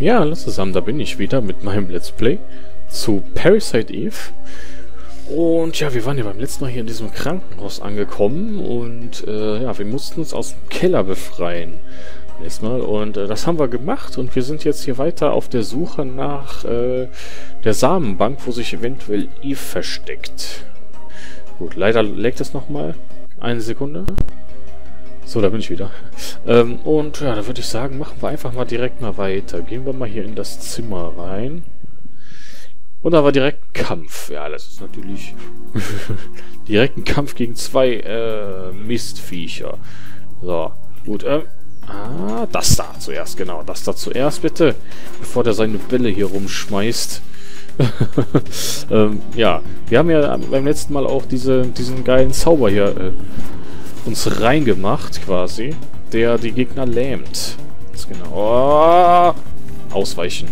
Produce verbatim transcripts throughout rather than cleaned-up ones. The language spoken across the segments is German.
Ja, hallo zusammen, da bin ich wieder mit meinem Let's Play zu Parasite Eve. Und ja, wir waren ja beim letzten Mal hier in diesem Krankenhaus angekommen und äh, ja, wir mussten uns aus dem Keller befreien. Erstmal. Und äh, das haben wir gemacht und wir sind jetzt hier weiter auf der Suche nach äh, der Samenbank, wo sich eventuell Eve versteckt. Gut, leider leckt es nochmal. Eine Sekunde. So, da bin ich wieder. Ähm, und ja, da würde ich sagen, machen wir einfach mal direkt mal weiter. Gehen wir mal hier in das Zimmer rein. Und da war direkt ein Kampf. Ja, das ist natürlich direkt ein Kampf gegen zwei äh, Mistviecher. So, gut. Ähm, ah, das da zuerst, genau. Das da zuerst, bitte. Bevor der seine Bälle hier rumschmeißt. ähm, ja, wir haben ja beim letzten Mal auch diese, diesen geilen Zauber hier äh, uns reingemacht, quasi, der die Gegner lähmt. Ganz genau. Oh, ausweichen.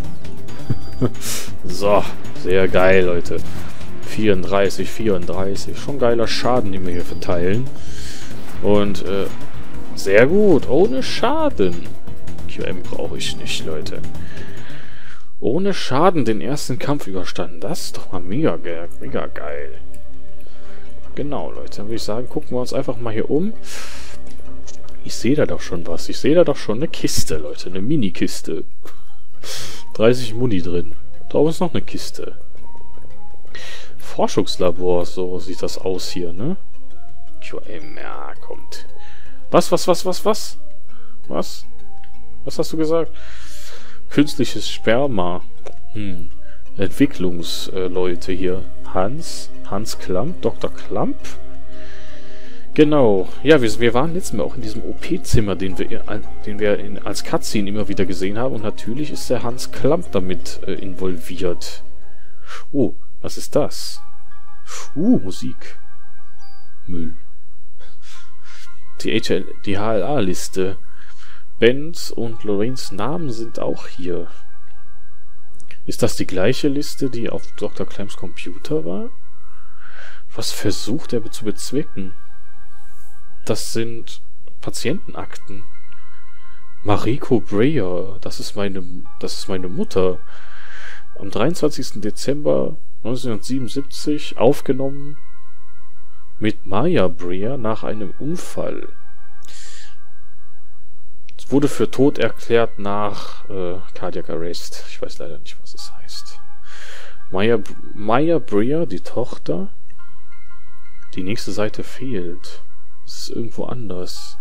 So, sehr geil, Leute. vierunddreißig, vierunddreißig. Schon geiler Schaden, den wir hier verteilen. Und, äh, sehr gut. Ohne Schaden. Q M brauche ich nicht, Leute. Ohne Schaden den ersten Kampf überstanden. Das ist doch mal mega, mega geil. Genau, Leute. Dann würde ich sagen, gucken wir uns einfach mal hier um. Ich sehe da doch schon was. Ich sehe da doch schon eine Kiste, Leute. Eine Mini-Kiste. dreißig Muni drin. Da ist noch eine Kiste. Forschungslabor, so sieht das aus hier, ne? Q M, ja, kommt. Was, was, was, was, was? Was? Was hast du gesagt? Künstliches Sperma. Hm. Entwicklungsleute hier. Hans. Hans Klamp. Doktor Klamp. Genau. Ja, wir, wir waren letztes Mal auch in diesem O P-Zimmer, den wir, den wir in, als Cutscene immer wieder gesehen haben. Und natürlich ist der Hans Klamp damit äh, involviert. Oh, was ist das? Uh, Musik. Müll. Die, die H L A-Liste. Bens und Lorraines Namen sind auch hier. Ist das die gleiche Liste, die auf Doktor Clamps Computer war? Was versucht er zu bezwecken? Das sind Patientenakten. Mariko Breyer, das ist meine, das ist meine Mutter. Am dreiundzwanzigsten Dezember neunzehnhundertsiebenundsiebzig aufgenommen mit Maya Breyer nach einem Unfall. Wurde für tot erklärt nach äh, Cardiac Arrest. Ich weiß leider nicht, was es heißt. Maya, Maya Breyer, die Tochter. Die nächste Seite fehlt. Es ist irgendwo anders.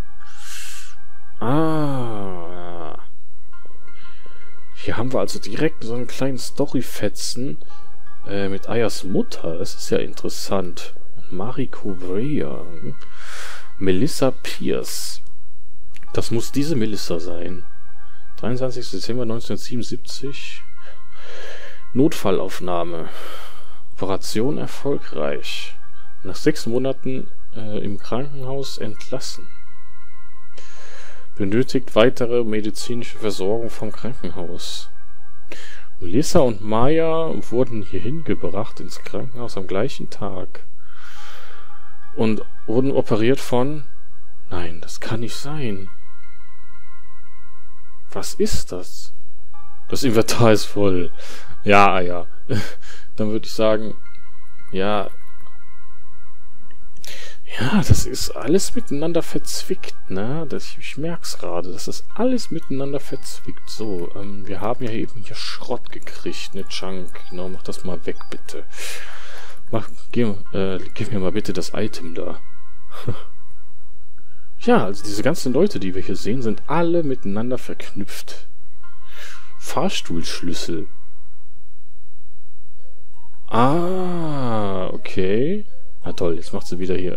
Ah. Hier haben wir also direkt so einen kleinen Storyfetzen äh, mit Ayas Mutter. Das ist ja interessant. Mariko Breyer. Melissa Pierce. Das muss diese Melissa sein. dreiundzwanzigsten Dezember neunzehnhundertsiebenundsiebzig. Notfallaufnahme. Operation erfolgreich. Nach sechs Monaten äh, im Krankenhaus entlassen. Benötigt weitere medizinische Versorgung vom Krankenhaus. Melissa und Maya wurden hierhin gebracht ins Krankenhaus am gleichen Tag. Und wurden operiert von... Nein, das kann nicht sein. Was ist das? Das Inventar ist voll. Ja, ja. Dann würde ich sagen, ja. Ja, das ist alles miteinander verzwickt, ne? Das, ich merk's gerade, das ist alles miteinander verzwickt. So, ähm, wir haben ja eben hier Schrott gekriegt, ne, Junk. Genau, mach das mal weg, bitte. Mach, geh, äh, gib mir mal bitte das Item da. Ja, also diese ganzen Leute, die wir hier sehen, sind alle miteinander verknüpft. Fahrstuhlschlüssel. Ah, okay. Ah, toll, jetzt macht sie wieder hier.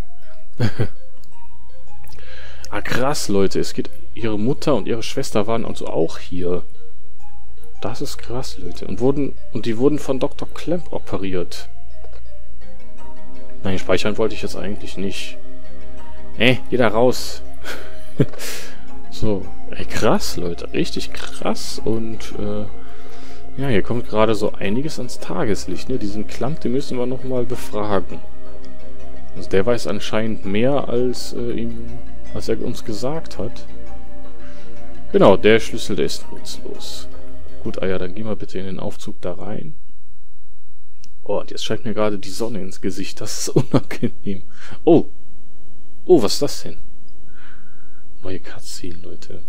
Ah, krass, Leute. Es geht... Ihre Mutter und ihre Schwester waren also auch hier. Das ist krass, Leute. Und wurden... Und die wurden von Doktor Klamp operiert. Nein, speichern wollte ich jetzt eigentlich nicht. Ey, geh da raus. So, ey, krass, Leute. Richtig krass. Und, äh, ja, hier kommt gerade so einiges ans Tageslicht, ne? Diesen Klamp, den müssen wir nochmal befragen. Also der weiß anscheinend mehr, als, äh, ihm, was er uns gesagt hat. Genau, der Schlüssel, der ist nutzlos. Gut, ah ja, dann gehen wir bitte in den Aufzug da rein. Oh, und jetzt scheint mir gerade die Sonne ins Gesicht. Das ist unangenehm. Oh. Oh, was ist das denn? Neue Cutscene, Leute.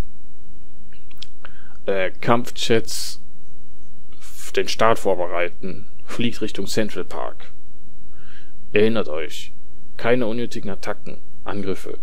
Äh, Kampfjets den Start vorbereiten. Fliegt Richtung Central Park. Erinnert euch. Keine unnötigen Attacken. Angriffe.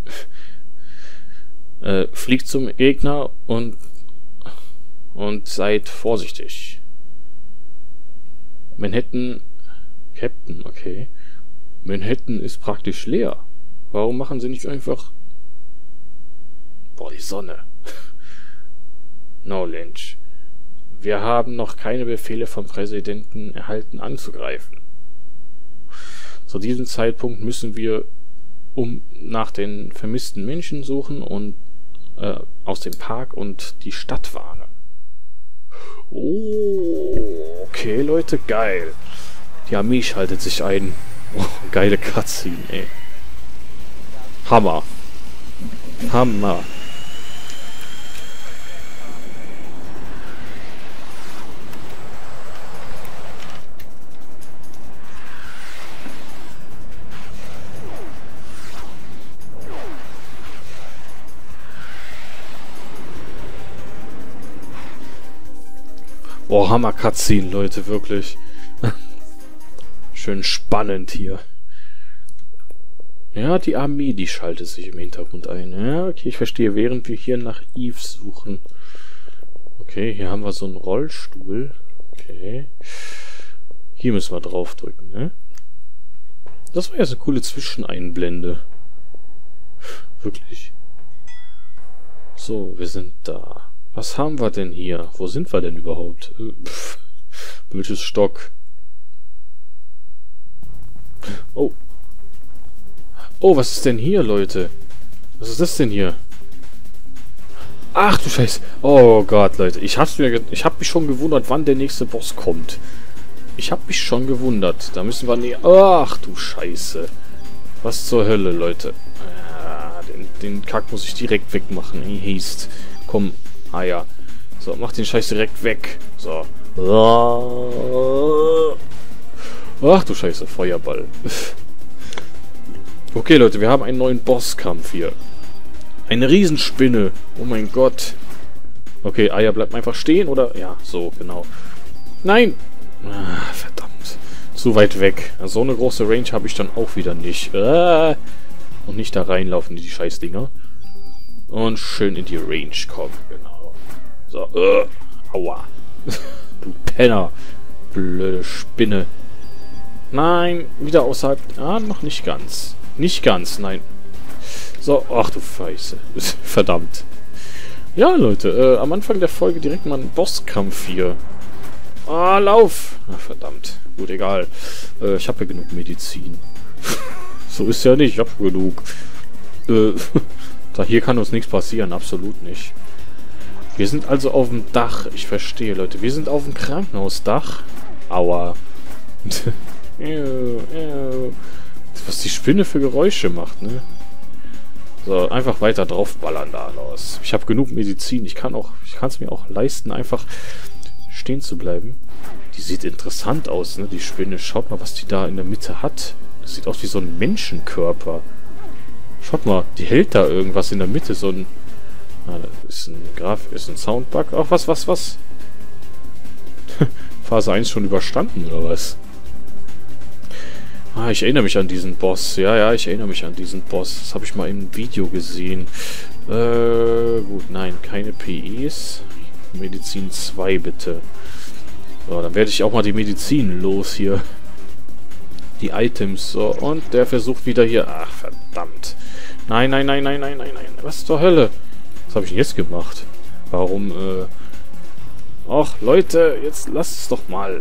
äh, fliegt zum Gegner und und seid vorsichtig. Manhattan... Captain, okay. Manhattan ist praktisch leer. Warum machen sie nicht einfach... Boah, die Sonne. No, Lynch. Wir haben noch keine Befehle vom Präsidenten erhalten, anzugreifen. Zu diesem Zeitpunkt müssen wir um nach den vermissten Menschen suchen und äh, aus dem Park und die Stadt warnen. Oh, okay, Leute, geil. Die Armee schaltet sich ein. Oh, geile Cutscene, ey. Hammer. Hammer. Oh, Hammer Cutscene, Leute, wirklich. Schön spannend hier. Ja, die Armee, die schaltet sich im Hintergrund ein. Ja, okay, ich verstehe, während wir hier nach Eve suchen. Okay, hier haben wir so einen Rollstuhl. Okay. Hier müssen wir draufdrücken, ne? Das war ja so eine coole Zwischeneinblende. Wirklich. So, wir sind da. Was haben wir denn hier? Wo sind wir denn überhaupt? Äh, pff, welches Stock? Oh. Oh, was ist denn hier, Leute? Was ist das denn hier? Ach du Scheiße. Oh Gott, Leute. Ich hab's mir, ich hab mich schon gewundert, wann der nächste Boss kommt. Ich hab mich schon gewundert. Da müssen wir näher... Ach du Scheiße. Was zur Hölle, Leute. Ah, den, den Kack muss ich direkt wegmachen. He hieß. Komm. Ah ja. So, mach den Scheiß direkt weg. So. Ach du Scheiße, Feuerball. Okay, Leute, wir haben einen neuen Bosskampf hier. Eine Riesenspinne. Oh mein Gott. Okay, Aya bleibt einfach stehen, oder? Ja, so, genau. Nein! Ah, verdammt. Zu weit weg. So eine große Range habe ich dann auch wieder nicht. Ah. Und nicht da reinlaufen, die Scheißdinger. Und schön in die Range kommen, genau. So, uh, aua. Du Penner. Blöde Spinne. Nein, wieder außerhalb... Ah, noch nicht ganz. Nicht ganz, nein. So, ach du Scheiße. Verdammt. Ja, Leute, äh, am Anfang der Folge direkt mal ein Bosskampf hier. Ah, lauf! Ach, verdammt. Gut, egal. Äh, ich habe ja genug Medizin. So ist ja nicht, ich habe genug. Äh, da hier kann uns nichts passieren, absolut nicht. Wir sind also auf dem Dach. Ich verstehe, Leute. Wir sind auf dem Krankenhausdach. Aua. Was die Spinne für Geräusche macht, ne? So, einfach weiter draufballern da los. Ich habe genug Medizin. Ich kann auch, ich kann es mir auch leisten, einfach stehen zu bleiben. Die sieht interessant aus, ne? Die Spinne. Schaut mal, was die da in der Mitte hat. Das sieht aus wie so ein Menschenkörper. Schaut mal, die hält da irgendwas in der Mitte. So ein... Ah, das ist ein Graf... ist ein Soundbug. Ach, was, was, was? Phase eins schon überstanden, oder was? Ah, ich erinnere mich an diesen Boss. Ja, ja, ich erinnere mich an diesen Boss. Das habe ich mal im Video gesehen. Äh, gut, nein, keine P Es. Medizin zwei, bitte. So, dann werde ich auch mal die Medizin los hier. Die Items. So, und der versucht wieder hier... Ach, verdammt. Nein, nein, nein, nein, nein, nein, nein. Was zur Hölle? Was habe ich denn jetzt gemacht? Warum, äh... Ach, Leute, jetzt lasst es doch mal.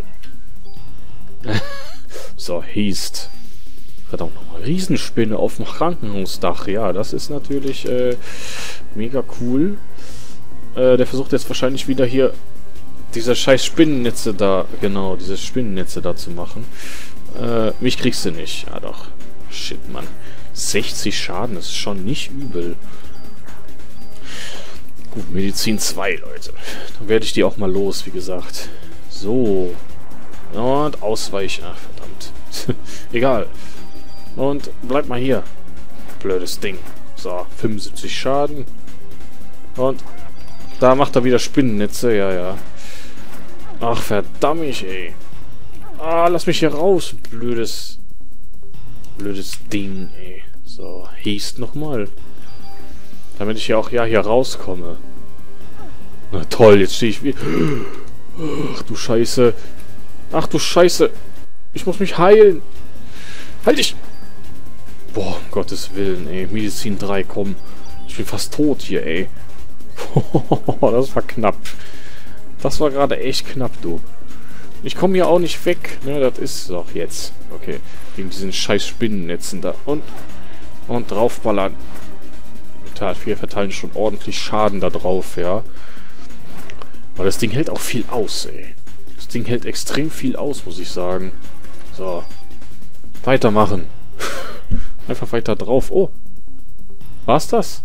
So, Haste. Verdammt nochmal. Riesenspinne auf dem Krankenhausdach. Ja, das ist natürlich, äh, mega cool. Äh, der versucht jetzt wahrscheinlich wieder hier diese scheiß Spinnennetze da, genau, diese Spinnennetze da zu machen. Äh, mich kriegst du nicht. Ja doch. Shit, Mann. sechzig Schaden, das ist schon nicht übel. Gut, Medizin zwei, Leute. Dann werde ich die auch mal los, wie gesagt. So. Und ausweichen. Ach, verdammt. Egal. Und bleib mal hier. Blödes Ding. So, fünfundsiebzig Schaden. Und da macht er wieder Spinnennetze. Ja, ja. Ach, verdammt, ey. Ah, lass mich hier raus. Blödes... Blödes Ding, ey. So, hieß nochmal. Damit ich hier auch ja hier rauskomme. Na toll, jetzt stehe ich wie... Ach du Scheiße. Ach du Scheiße. Ich muss mich heilen. Halt dich! Boah, um Gottes Willen, ey. Medizin drei, komm. Ich bin fast tot hier, ey. Das war knapp. Das war gerade echt knapp, du. Ich komme hier auch nicht weg. Ne, das ist doch jetzt. Okay. Gegen diesen scheiß Spinnennetzen da. Und... Und draufballern. Wir verteilen schon ordentlich Schaden da drauf, ja. Aber das Ding hält auch viel aus, ey. Das Ding hält extrem viel aus, muss ich sagen. So. Weitermachen. Einfach weiter drauf. Oh. War's das?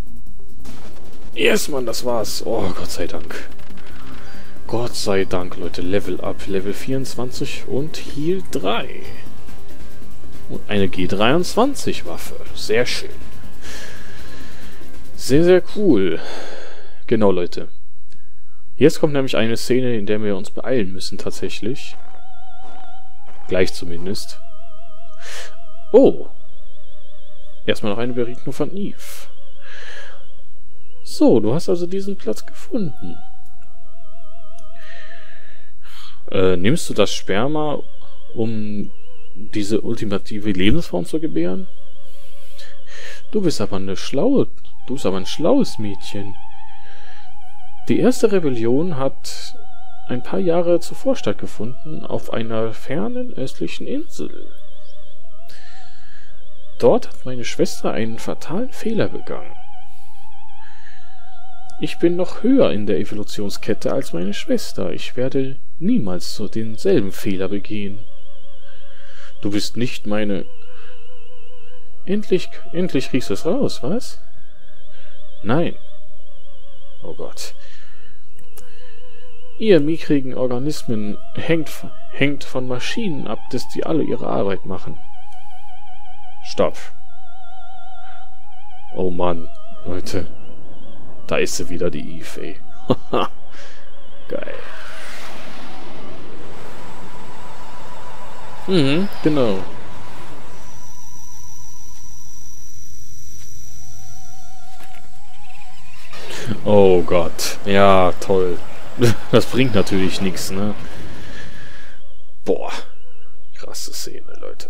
Yes, Mann, das war's. Oh, Gott sei Dank. Gott sei Dank, Leute. Level up. Level vierundzwanzig und Heal drei. Und eine G dreiundzwanzig Waffe. Sehr schön. Sehr, sehr cool. Genau, Leute. Jetzt kommt nämlich eine Szene, in der wir uns beeilen müssen, tatsächlich. Gleich zumindest. Oh. Erstmal noch eine Begegnung von Eve. So, du hast also diesen Platz gefunden. Äh, nimmst du das Sperma, um diese ultimative Lebensform zu gebären? Du bist aber eine schlaue... Du bist aber ein schlaues Mädchen. Die erste Rebellion hat ein paar Jahre zuvor stattgefunden auf einer fernen östlichen Insel. Dort hat meine Schwester einen fatalen Fehler begangen. Ich bin noch höher in der Evolutionskette als meine Schwester. Ich werde niemals so denselben Fehler begehen. Du bist nicht meine... Endlich, endlich kriegst du es raus, was? Nein. Oh Gott. Ihr mickrigen Organismen hängt, hängt von Maschinen ab, dass die alle ihre Arbeit machen. Stopp. Oh Mann, Leute. Da ist sie wieder, die Eve, ey. Geil. Mhm, genau. Oh Gott. Ja, toll. Das bringt natürlich nichts, ne? Boah. Krasse Szene, Leute.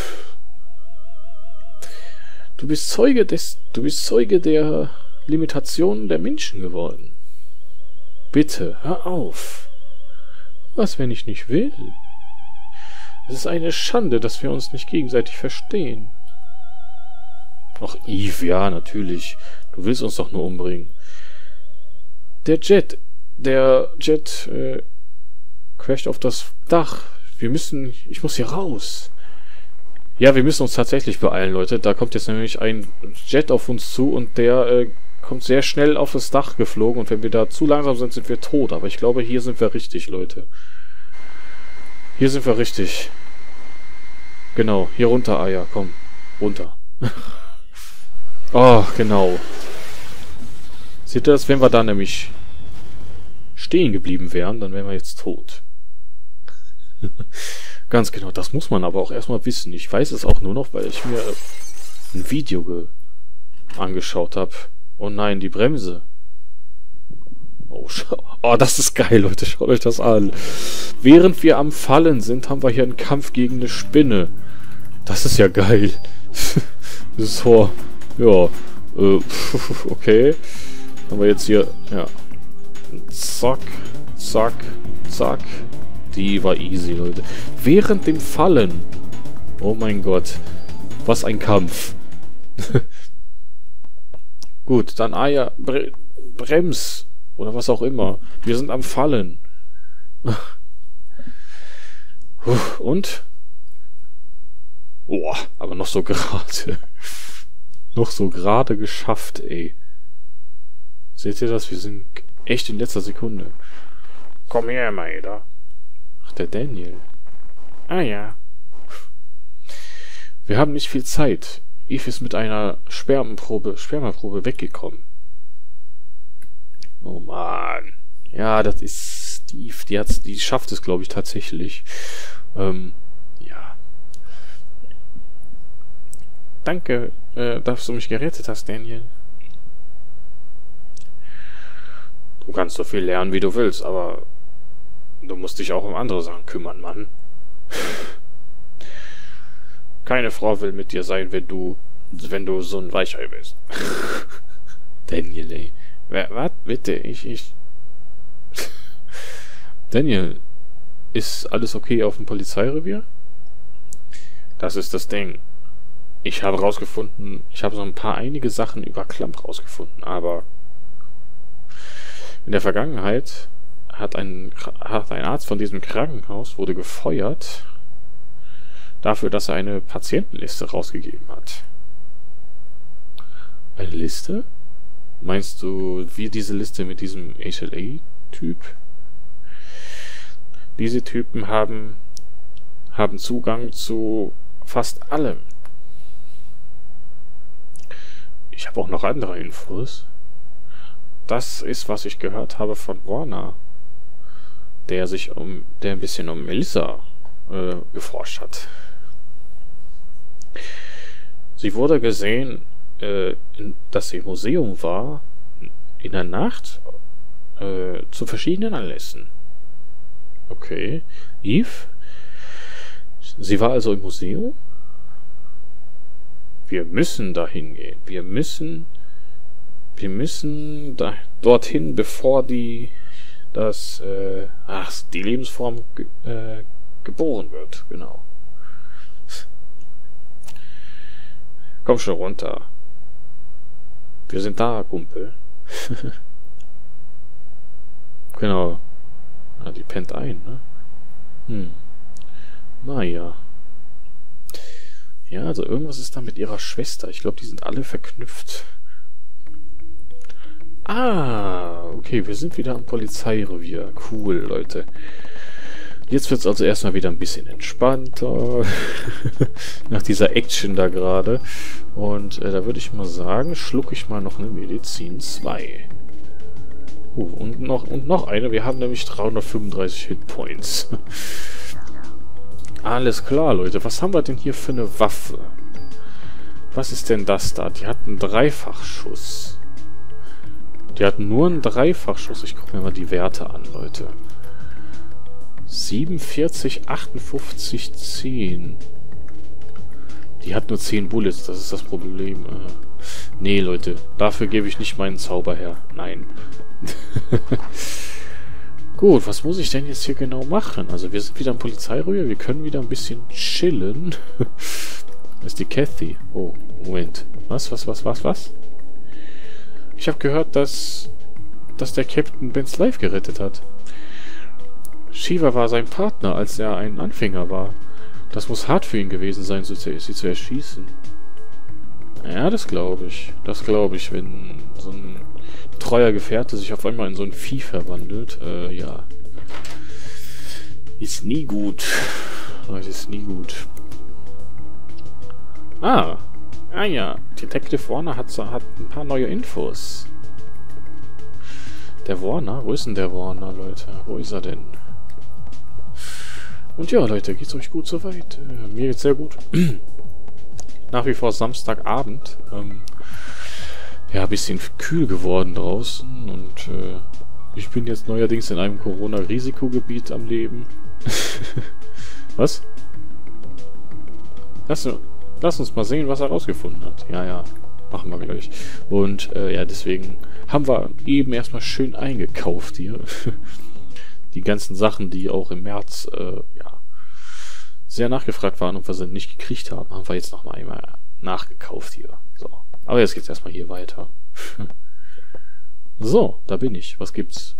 Du bist Zeuge des... Du bist Zeuge der Limitationen der Menschen geworden. Bitte, hör auf. Was, wenn ich nicht will? Es ist eine Schande, dass wir uns nicht gegenseitig verstehen. Ach, Eve, ja, natürlich. Du willst uns doch nur umbringen. Der Jet, der Jet, äh, crasht auf das Dach. Wir müssen, ich muss hier raus. Ja, wir müssen uns tatsächlich beeilen, Leute. Da kommt jetzt nämlich ein Jet auf uns zu und der, äh, kommt sehr schnell auf das Dach geflogen und wenn wir da zu langsam sind, sind wir tot. Aber ich glaube, hier sind wir richtig, Leute. Hier sind wir richtig. Genau, hier runter, Aya, komm. Runter. Oh, genau. Seht ihr das? Wenn wir da nämlich stehen geblieben wären, dann wären wir jetzt tot. Ganz genau, das muss man aber auch erstmal wissen. Ich weiß es auch nur noch, weil ich mir ein Video ge angeschaut habe. Oh nein, die Bremse. Oh, oh, das ist geil, Leute. Schaut euch das an. Während wir am Fallen sind, haben wir hier einen Kampf gegen eine Spinne. Das ist ja geil. So, ja. Äh, okay. Haben wir jetzt hier, ja. Zack, zack, zack. Die war easy, Leute. Während dem Fallen. Oh mein Gott. Was ein Kampf. Gut, dann Aya, Bre Brems. Oder was auch immer. Wir sind am Fallen. Und? Oh, aber noch so gerade. Noch so gerade geschafft, ey. Seht ihr das? Wir sind echt in letzter Sekunde. Komm her, Maeda. Ach, der Daniel. Ah ja. Wir haben nicht viel Zeit. Eve ist mit einer Spermenprobe, Spermaprobe weggekommen. Oh Mann. Ja, das ist Steve. Die, hat's, die schafft es, glaube ich, tatsächlich. Ähm, ja. Danke, äh, dass du mich gerettet hast, Daniel. Du kannst so viel lernen, wie du willst, aber du musst dich auch um andere Sachen kümmern, Mann. Keine Frau will mit dir sein, wenn du, wenn du so ein Weichei bist. Daniel, ey. Was? Bitte, ich, ich... Daniel, ist alles okay auf dem Polizeirevier? Das ist das Ding. Ich habe rausgefunden, ich habe so ein paar einige Sachen über Klump rausgefunden, aber in der Vergangenheit hat ein, hat ein Arzt von diesem Krankenhaus wurde gefeuert dafür, dass er eine Patientenliste rausgegeben hat. Eine Liste? Meinst du, wie diese Liste mit diesem H L A-Typ? Diese Typen haben, haben Zugang zu fast allem. Ich habe auch noch andere Infos. Das ist, was ich gehört habe von Warner, der sich um, der ein bisschen um Melissa äh, geforscht hat. Sie wurde gesehen, äh, in, dass sie im Museum war, in der Nacht, äh, zu verschiedenen Anlässen. Okay. Eve? Sie war also im Museum? Wir müssen dahin gehen. Wir müssen... Wir müssen da, dorthin, bevor die... das... Äh, ach, die Lebensform ge, äh, geboren wird. Genau. Komm schon runter. Wir sind da, Kumpel. Genau. Ah, die pennt ein, ne? Hm. Naja. Ja, also irgendwas ist da mit ihrer Schwester. Ich glaube, die sind alle verknüpft. Ah, okay, wir sind wieder am Polizeirevier. Cool, Leute. Jetzt wird es also erstmal wieder ein bisschen entspannter. Nach dieser Action da gerade. Und äh, da würde ich mal sagen, schlucke ich mal noch eine Medizin zwei. Uh, und noch, und noch eine. Wir haben nämlich dreihundertfünfunddreißig Hitpoints. Alles klar, Leute. Was haben wir denn hier für eine Waffe? Was ist denn das da? Die hat einen Dreifachschuss. Die hat nur einen Dreifachschuss. Ich gucke mir mal die Werte an, Leute. siebenundvierzig, achtundfünfzig, zehn. Die hat nur zehn Bullets. Das ist das Problem. Äh, nee, Leute. Dafür gebe ich nicht meinen Zauber her. Nein. Gut, was muss ich denn jetzt hier genau machen? Also wir sind wieder am Polizeirevier, wir können wieder ein bisschen chillen. Das ist die Kathy. Oh, Moment. Was, was, was, was, was? Ich habe gehört, dass, dass der Captain Ben's Life gerettet hat. Shiva war sein Partner, als er ein Anfänger war. Das muss hart für ihn gewesen sein, sie zu erschießen. Ja, das glaube ich. Das glaube ich, wenn so ein treuer Gefährte sich auf einmal in so ein Vieh verwandelt. Äh, ja. Ist nie gut. Leute, ist nie gut. Ah. Ah ja. Detective Warner hat, hat ein paar neue Infos. Der Warner? Wo ist denn der Warner, Leute? Wo ist er denn? Und ja, Leute, geht's euch gut soweit? Äh, mir geht's sehr gut. Nach wie vor Samstagabend. Ähm, ja, ein bisschen kühl geworden draußen und äh, ich bin jetzt neuerdings in einem Corona-Risikogebiet am Leben. Was? Lass, lass uns mal sehen, was er rausgefunden hat. Ja, ja, machen wir gleich. Und äh, ja, deswegen haben wir eben erstmal schön eingekauft hier. Die ganzen Sachen, die auch im März äh, ja, sehr nachgefragt waren und wir sie nicht gekriegt haben, haben wir jetzt noch mal einmal nachgekauft hier. So. Aber jetzt geht's erstmal hier weiter. So, da bin ich. Was gibt's?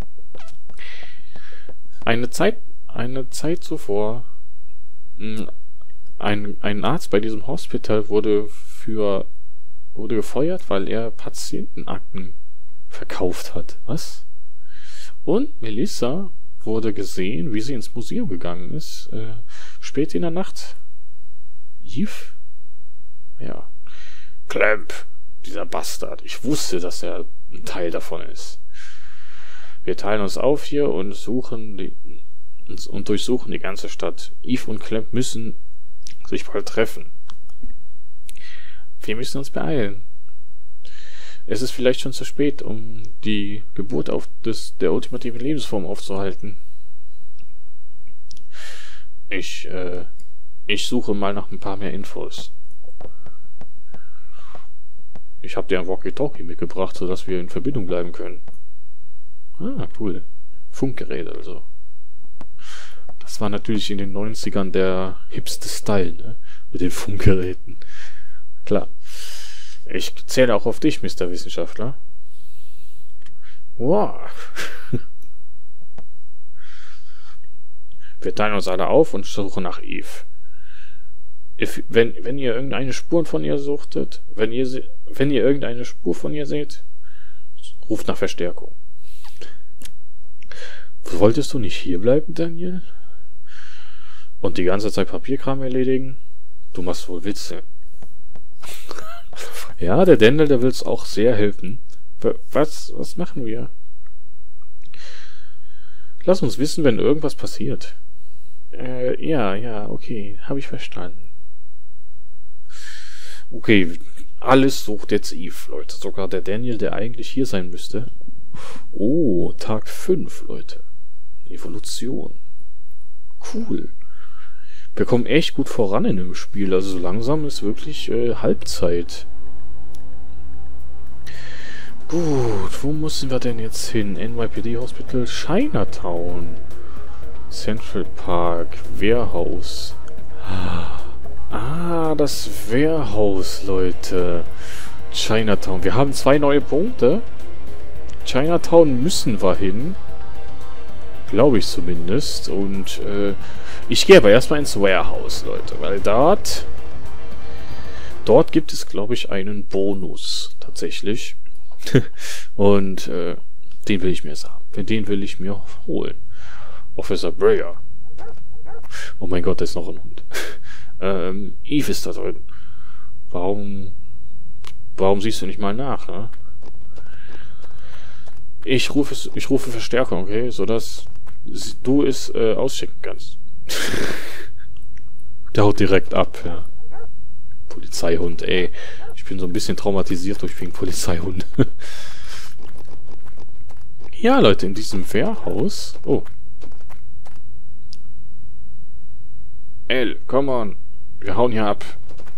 Eine Zeit, eine Zeit zuvor, mh, ein, ein Arzt bei diesem Hospital wurde für, wurde gefeuert, weil er Patientenakten verkauft hat. Was? Und Melissa wurde gesehen, wie sie ins Museum gegangen ist. Äh, spät in der Nacht. Eve? Ja. Clamp, dieser Bastard. Ich wusste, dass er ein Teil davon ist. Wir teilen uns auf hier und suchen die, und durchsuchen die ganze Stadt. Eve und Clamp müssen sich bald treffen. Wir müssen uns beeilen. Es ist vielleicht schon zu spät, um die Geburt auf des, der ultimativen Lebensform aufzuhalten. Ich, äh, ich suche mal nach ein paar mehr Infos. Ich habe dir ein Walkie-Talkie mitgebracht, sodass wir in Verbindung bleiben können. Ah, cool. Funkgerät also. Das war natürlich in den neunzigern der hipste Style, ne? Mit den Funkgeräten. Klar. Ich zähle auch auf dich, Mister Wissenschaftler. Wow. Wir teilen uns alle auf und suchen nach Eve. If, wenn, wenn ihr irgendeine Spur von ihr suchtet, wenn ihr, wenn ihr irgendeine Spur von ihr seht, ruft nach Verstärkung. Wolltest du nicht hier bleiben, Daniel? Und die ganze Zeit Papierkram erledigen? Du machst wohl Witze. Ja, der Daniel, der will's auch sehr helfen. Was, was machen wir? Lass uns wissen, wenn irgendwas passiert. Äh, ja, ja, okay, habe ich verstanden. Okay, alles sucht jetzt Eve, Leute. Sogar der Daniel, der eigentlich hier sein müsste. Oh, Tag fünf, Leute. Evolution. Cool. Wir kommen echt gut voran in dem Spiel. Also so langsam ist wirklich äh, Halbzeit. Gut, wo müssen wir denn jetzt hin? N Y P D Hospital, Chinatown, Central Park, Warehouse. Ah, das Warehouse, Leute. Chinatown. Wir haben zwei neue Punkte. Chinatown müssen wir hin. Glaube ich zumindest. Und äh, ich gehe aber erstmal ins Warehouse, Leute. Weil dort... Dort gibt es, glaube ich, einen Bonus. Tatsächlich. Und äh, den will ich mir jetzt haben. Den will ich mir holen. Officer Breyer. Oh mein Gott, da ist noch ein Hund. ähm, Eve ist da drin. Warum... Warum siehst du nicht mal nach, ne? Ich rufe, ich rufe Verstärkung, okay? Sodass du es äh, ausschicken kannst. Der haut direkt ab, ja. Polizeihund, ey. Ich bin so ein bisschen traumatisiert durch den Polizeihund. Ja, Leute, in diesem Warehouse... Oh. L, come on. Wir hauen hier ab.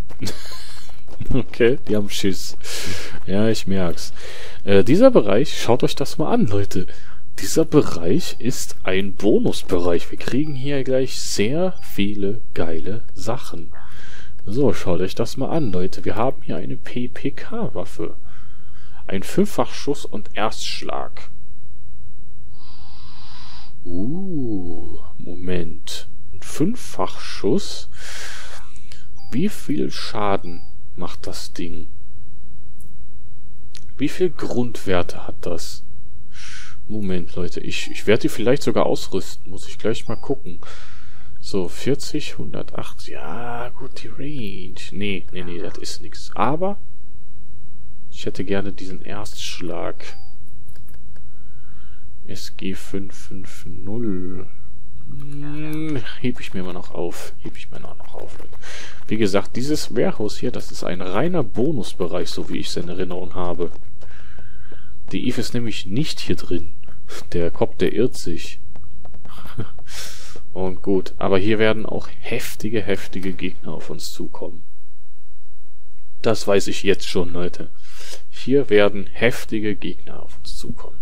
Okay, die haben Schiss. Ja, ich merk's. Äh, dieser Bereich, schaut euch das mal an, Leute. Dieser Bereich ist ein Bonusbereich. Wir kriegen hier gleich sehr viele geile Sachen. So, schaut euch das mal an, Leute. Wir haben hier eine P P K-Waffe. Ein Fünffachschuss und Erstschlag. Uh, Moment. Ein Fünffachschuss? Wie viel Schaden macht das Ding? Wie viel Grundwerte hat das? Moment, Leute. Ich, ich werde die vielleicht sogar ausrüsten. Muss ich gleich mal gucken. So, vierzig, hundertacht. Ja, gut, die Range. Nee, nee, nee, das ist nichts. Aber ich hätte gerne diesen Erstschlag. S G fünf fünf null. Hm, heb ich mir mal noch auf. Heb ich mir noch auf. Wie gesagt, dieses Warehouse hier, das ist ein reiner Bonusbereich, so wie ich es in Erinnerung habe. Die Eve ist nämlich nicht hier drin. Der Kopf, der irrt sich. Und gut, aber hier werden auch heftige, heftige Gegner auf uns zukommen. Das weiß ich jetzt schon, Leute. Hier werden heftige Gegner auf uns zukommen.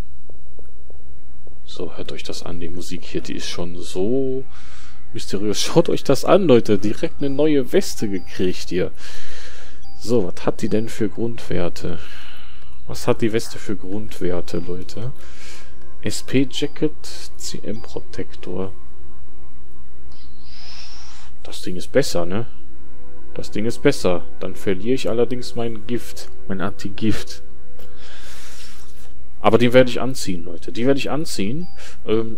So, hört euch das an. Die Musik hier, die ist schon so mysteriös. Schaut euch das an, Leute. Direkt eine neue Weste gekriegt hier. So, was hat die denn für Grundwerte? Was hat die Weste für Grundwerte, Leute? S P-Jacket, C M-Protektor. Das Ding ist besser, ne? Das Ding ist besser. Dann verliere ich allerdings mein Gift. Mein Anti-Gift. Aber den werde ich anziehen, Leute. Die werde ich anziehen. Ähm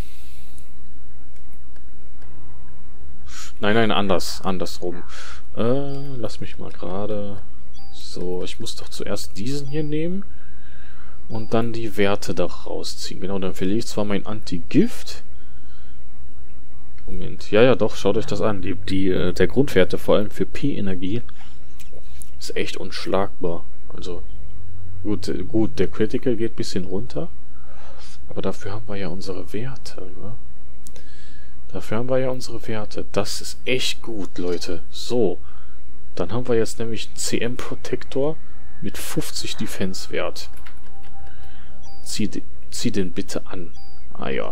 nein, nein, anders. Andersrum. Äh, lass mich mal gerade... So, ich muss doch zuerst diesen hier nehmen. Und dann die Werte da rausziehen. Genau, dann verliere ich zwar mein Anti-Gift. Moment. Ja, ja, doch, schaut euch das an. Die, die, äh, der Grundwerte, vor allem für P-Energie, ist echt unschlagbar. Also... Gut, gut, der Critical geht ein bisschen runter. Aber dafür haben wir ja unsere Werte, ne? Dafür haben wir ja unsere Werte. Das ist echt gut, Leute. So. Dann haben wir jetzt nämlich einen C M-Protektor mit fünfzig Defense-Wert. Zieh, zieh den bitte an. Ah ja.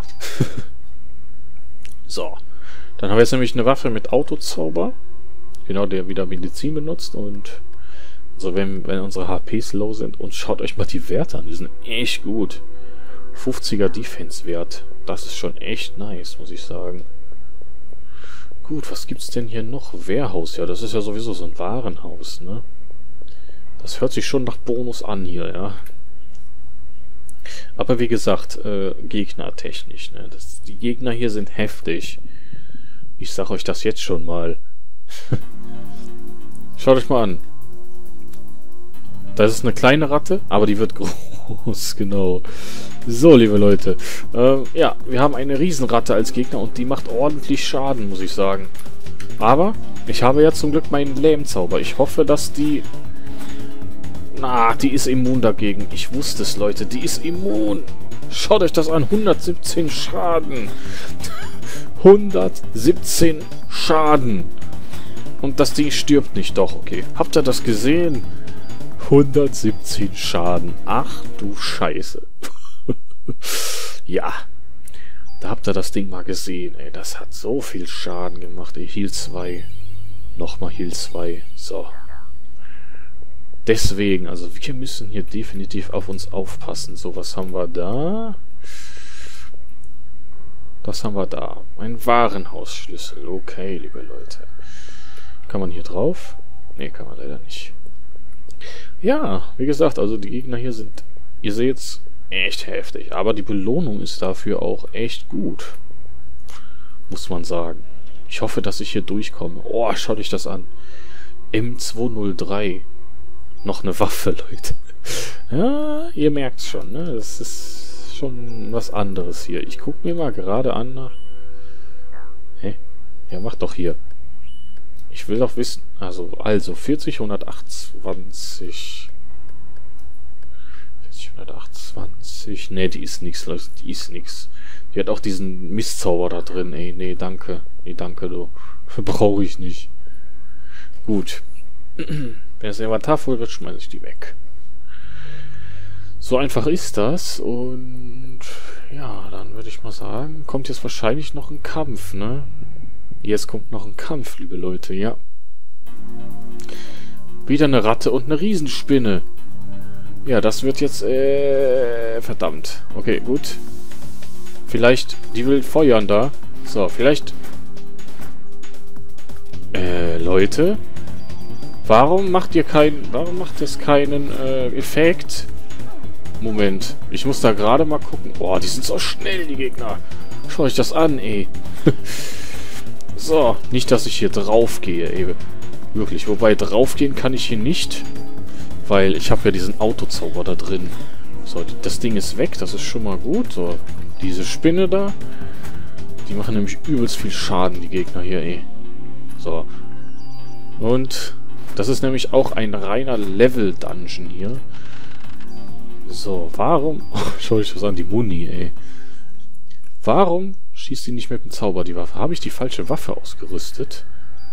So. Dann haben wir jetzt nämlich eine Waffe mit Autozauber. Genau, der wieder Medizin benutzt und... Also wenn, wenn unsere H Ps low sind, und schaut euch mal die Werte an, die sind echt gut. fünfziger Defense-Wert. Das ist schon echt nice, muss ich sagen. Gut, was gibt's denn hier noch? Warehouse, ja, das ist ja sowieso so ein Warenhaus, ne? Das hört sich schon nach Bonus an hier, ja. Aber wie gesagt, äh, gegnertechnisch, ne? Das, die Gegner hier sind heftig. Ich sag euch das jetzt schon mal. Schaut euch mal an. Das ist eine kleine Ratte, aber die wird groß, genau. So, liebe Leute. Ähm, ja, wir haben eine Riesenratte als Gegner und die macht ordentlich Schaden, muss ich sagen. Aber ich habe ja zum Glück meinen Lähmzauber. Ich hoffe, dass die... Na, die ist immun dagegen. Ich wusste es, Leute. Die ist immun. Schaut euch das an. hundertsiebzehn Schaden. hundertsiebzehn Schaden. Und das Ding stirbt nicht. Doch, okay. Habt ihr das gesehen? hundertsiebzehn Schaden. Ach du Scheiße. Ja. Da habt ihr das Ding mal gesehen, ey. Das hat so viel Schaden gemacht, ey. Heal zwei. Nochmal Heal zwei. So. Deswegen, also wir müssen hier definitiv auf uns aufpassen. So, was haben wir da? Das haben wir da. Ein Warenhausschlüssel. Okay, liebe Leute. Kann man hier drauf? Ne, kann man leider nicht. Ja, wie gesagt, also die Gegner hier sind, ihr seht's, echt heftig. Aber die Belohnung ist dafür auch echt gut. Muss man sagen. Ich hoffe, dass ich hier durchkomme. Oh, schaut euch das an. M zweihundertdrei. Noch eine Waffe, Leute. Ja, ihr merkt's schon, ne? Das ist schon was anderes hier. Ich gucke mir mal gerade an nach... Hä? Ja, mach doch hier. Ich will doch wissen... Also, also, vierzig hundertachtundzwanzig... vierzig hundertachtundzwanzig... Ne, die ist nix, Leute. Die ist nix. Die hat auch diesen Mistzauber da drin, ey. Nee, danke. Nee, danke, du. Brauche ich nicht. Gut. Wenn das Inventar voll wird, schmeiße ich die weg. So einfach ist das. Und ja, dann würde ich mal sagen, kommt jetzt wahrscheinlich noch ein Kampf, ne? Jetzt kommt noch ein Kampf, liebe Leute, ja. Wieder eine Ratte und eine Riesenspinne. Ja, das wird jetzt, äh, verdammt. Okay, gut. Vielleicht, die will feuern da. So, vielleicht... Äh, Leute... Warum macht ihr keinen... Warum macht es keinen äh, Effekt? Moment. Ich muss da gerade mal gucken. Boah, die sind so schnell, die Gegner. Schau euch das an, ey. So, nicht, dass ich hier drauf gehe, ey. Wirklich. Wobei, draufgehen kann ich hier nicht. Weil ich habe ja diesen Autozauber da drin. So, das Ding ist weg. Das ist schon mal gut. So, diese Spinne da. Die machen nämlich übelst viel Schaden, die Gegner hier, ey. So. Und... Das ist nämlich auch ein reiner Level-Dungeon hier. So, warum... Oh, schau ich das an, die Muni, ey. Warum schießt die nicht mit dem Zauber, die Waffe? Habe ich die falsche Waffe ausgerüstet?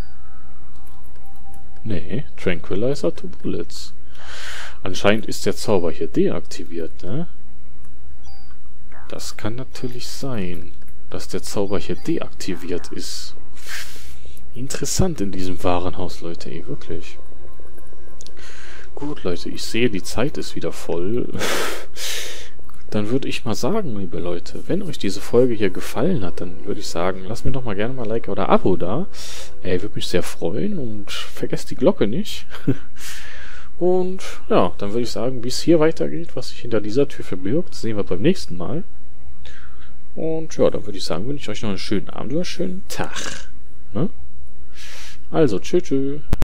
Nee, Tranquilizer to Bullets. Anscheinend ist der Zauber hier deaktiviert, ne? Das kann natürlich sein, dass der Zauber hier deaktiviert ist. Interessant in diesem Warenhaus, Leute, ey, wirklich. Gut, Leute, ich sehe, die Zeit ist wieder voll. Dann würde ich mal sagen, liebe Leute, wenn euch diese Folge hier gefallen hat, dann würde ich sagen, lasst mir doch mal gerne mal Like oder Abo da. Ey, würde mich sehr freuen und vergesst die Glocke nicht. Und ja, dann würde ich sagen, wie es hier weitergeht, was sich hinter dieser Tür verbirgt, sehen wir beim nächsten Mal. Und ja, dann würde ich sagen, wünsche ich euch noch einen schönen Abend oder einen schönen Tag. Ne? Also, tschüss, tschüss.